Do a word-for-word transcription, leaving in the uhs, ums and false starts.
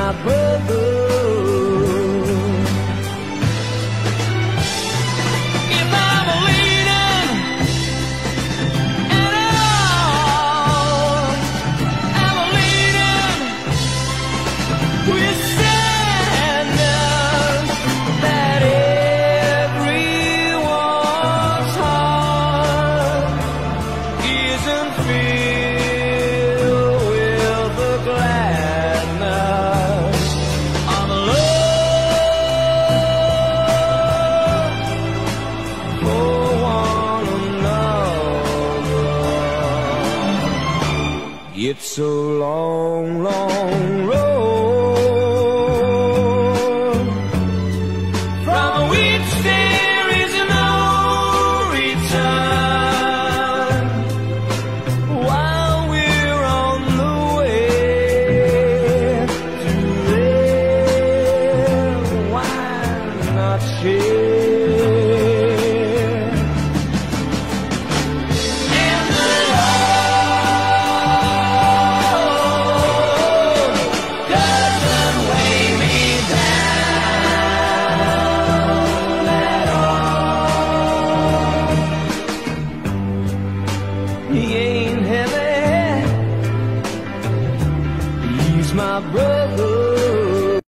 my brother. If I'm leading at all, I'm leading with sadness that everyone's heart isn't filled with the gladness of love for one another. It's a long, long road from which there is no return. While we're on the way to there, why not share? And the road doesn't weigh me down at all. He ain't heavy, he's my brother.